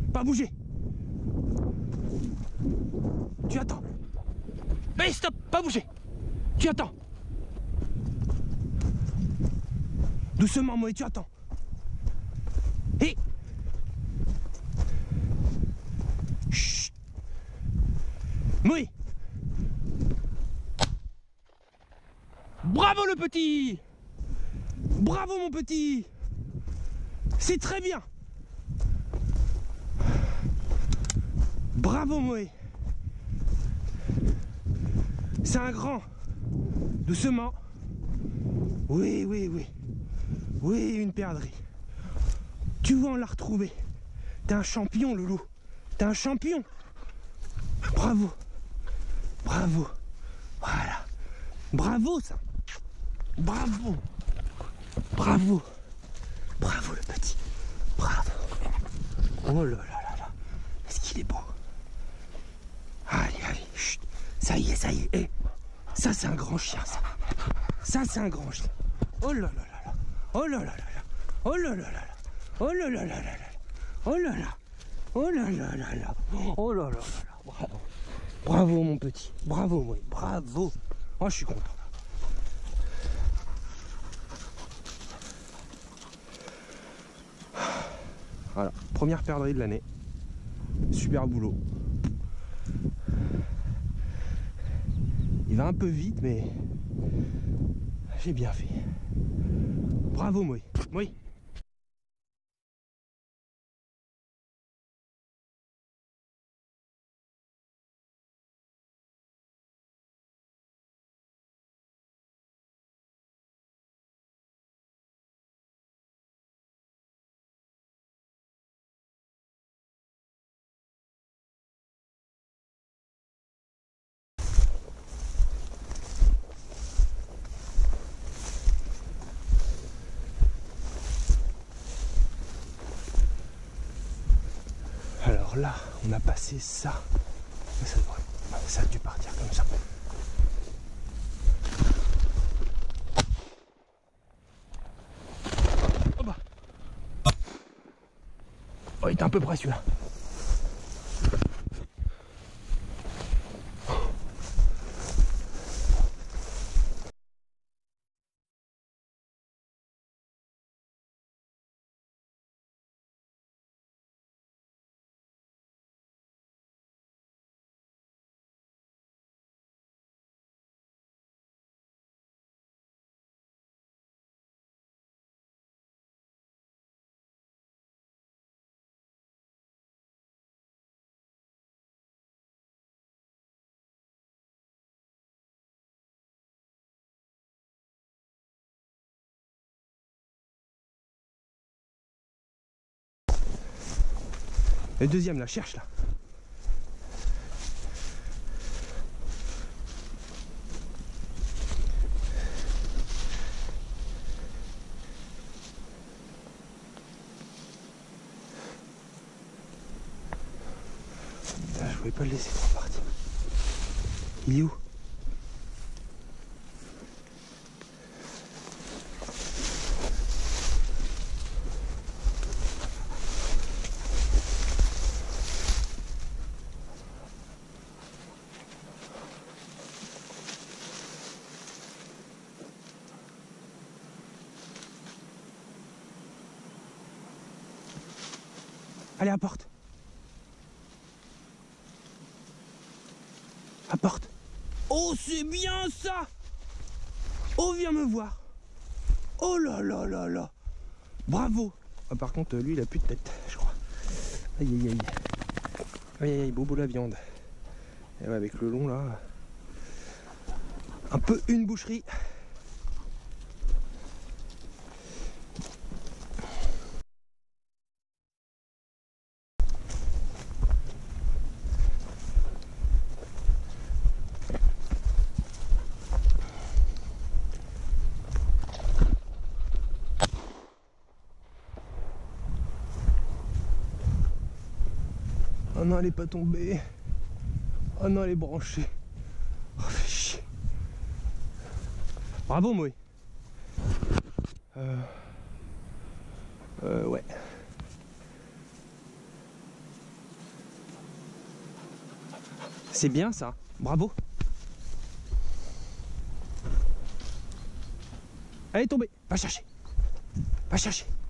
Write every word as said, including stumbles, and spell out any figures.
Pas bouger. Tu attends. Mais stop, pas bouger. Tu attends. Doucement, Moé, tu attends. Et... Chut. Moé. Bravo le petit. Bravo mon petit. C'est très bien. Bravo Moé. C'est un grand. Doucement. Oui, oui, oui. Oui, une perdrix. Tu vas en la retrouver. T'es un champion, Loulou. T'es un champion. Bravo. Bravo. Voilà. Bravo, ça. Bravo. Bravo. Bravo, le petit. Bravo. Oh là là là là. Est-ce qu'il est beau? Allez, allez. Chut. Ça y est, ça y est. Eh. Ça, c'est un grand chien, ça. Ça, c'est un grand chien. Oh là là là là. Oh là là là là. Oh là là là là. Oh là là là là là. Oh là là. Oh là là là là. Oh là là là là. Bravo. Bravo mon petit. Bravo moi. Bravo. Oh je suis content. Voilà. Première perdrix de l'année. Super boulot. Il va un peu vite mais j'ai bien fait. Bravo moi. Oui. Alors là, on a passé ça. Ça, devrait... ça a dû partir comme ça. Oh bah. Oh, il était un peu près celui-là. Le deuxième là, cherche là. Là, je pouvais pas le laisser trop partir. Il est où? Allez, apporte. Apporte. Oh, c'est bien ça. Oh, viens me voir. Oh là là là là. Bravo. Ah, par contre, lui, il a plus de tête, je crois. Aïe, aïe, aïe. Aïe, aïe, aïe, bobo la viande. Et ouais, avec le long, là. Un peu une boucherie. Oh non, elle est pas tombée. Oh non, elle est branchée. Oh, fais chier. Bravo, Moé. Euh... Euh, ouais. C'est bien ça, bravo. Elle est tombée, va chercher. Va chercher.